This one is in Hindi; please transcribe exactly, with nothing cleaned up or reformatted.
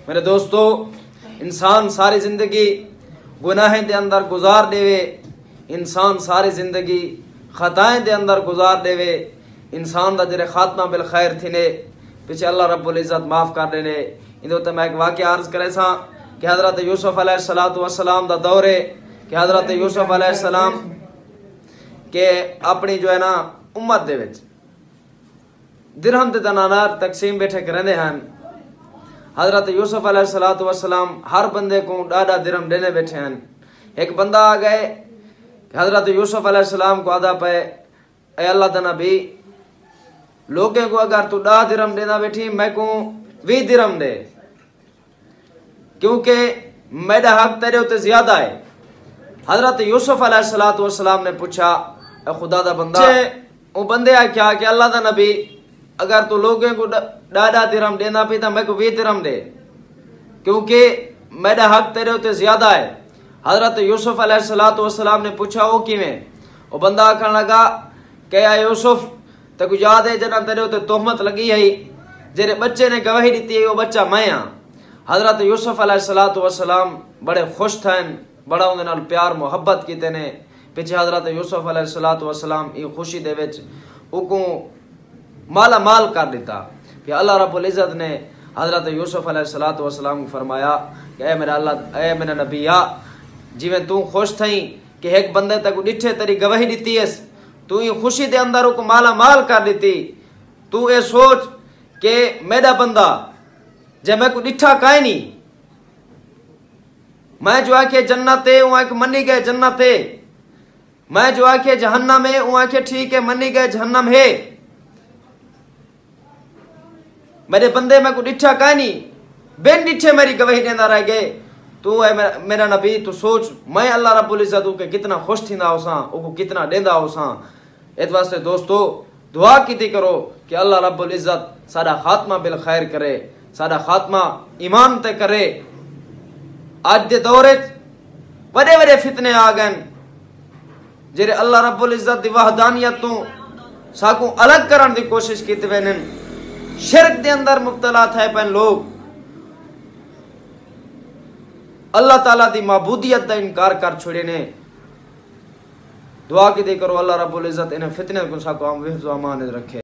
मेरे दोस्तों, इंसान सारी जिंदगी गुनाहें दे अंदर गुजार देवे, इंसान सारी जिंदगी खताएं दे अंदर गुजार देवे, इंसान दा जरे खात्मा बिल खैर थिने पीछे अल्लाह रब्बुल इज़्ज़त माफ कर देने। इधर तो मैं एक वाक़या अर्ज करे सा कि हज़रत यूसुफ अलैहिस्सलातु वस्सलाम दा दौर है कि हज़रत यूसुफ अलैहिस्सलाम के अपनी जो है ना उम्मत दे विच दिरहम ते दनानार तकसीम बैठे करने हैं। हज़रत यूसुफ अलैहिस्सलातु वस्सलाम हर बंदे को डाडा दिरहम देने बैठे हैं। एक बंदा आ गए हज़रत यूसुफ अलैहिस्सलाम को आदा पे, ए अल्लाह दा नबी, लोगों को अगर तू डा दिरहम देना बैठी मैं को वी दिरहम दे, क्योंकि मेरा हक तेरे उते ज्यादा है। हज़रत यूसुफ अलैहिस्सलातु वस्सलाम ने पूछा, ए खुदा दा बंदा, वो बंदे आ क्या कि अल्लाह दा नबी, अगर तू लोगों को डाडा दिरहम देना पी तो मैं को वी दिरहम दे, क्योंकि मेरा हक तेरे उते ज्यादा है। हज़रत यूसुफ अलैहिस्सलातु वस्सलाम ने पूछा, वो किवें? वो बंदा आखन लगा कि या यूसुफ, तेको याद है जना तेरे उते तोहमत लगी है, जेरे बच्चे ने गवाही दी है वो बच्चा मैं हाँ। हज़रत यूसुफ अलैहिस्सलातु वस्सलाम बड़े खुश थे, बड़ा उनके नाल प्यार मुहब्बत कीते ने। पीछे हज़रत यूसुफ अलैहिस्सलातु वस्सलाम ये खुशी दे विच उको माला माल कर दिता। फिर अल्लाह रब्बुल इज़्ज़त ने हज़रत यूसुफ अलैहिस्सलातु वस्सलाम को फरमाया कि ए मेरा अल्लाह, ए मेरा नबिया, जिवें तू खुश थई कि एक बंदे तक डिठे तेरी गवाही दी है, तू ये खुशी दे अंदर उको माला माल कर दी। तू ये सोच कि मेरा बंदा जे मैं को डिठा काहे नहीं, मैं जो आखे जन्नत है वो आखे मनी गए जन्नत है, मैं जो आखे जहन्नम है वो आखे ठीक है मनी गए जहन्नम है। मेरे बंदे मैं को डिठा काहे नहीं, बिन डिठे मेरी गवाही देना रह गए। तू है मेरा, मेरा नबी, तू सोच मैं अल्लाह रब्बुल इज़्ज़त के कितना खुश थींदा होसा, उको कितना देंदा होसा। इस वास्ते दोस्तों दुआ कीती करो कि अल्लाह रब्बुल इज़्ज़त साडा खात्मा बिल खैर करे, साडा खात्मा ईमान ते करे। आज दे दौरे बड़े बड़े फितने आ गए जेरे अल्लाह रब्बुल इज़्ज़त दी वहदानियत तो साकू अलग करन दी कोशिश कीती वेन। शिरक दे अंदर मुब्तला थे पैन लोग, अल्लाह ताला दी माबूदियत दा इनकार कर छोड़े ने। दुआ की दे करो अल्लाह रब्बुल इज़्ज़त इन्हें फितने को साकू हम हिफ्ज़ व अमान रखे।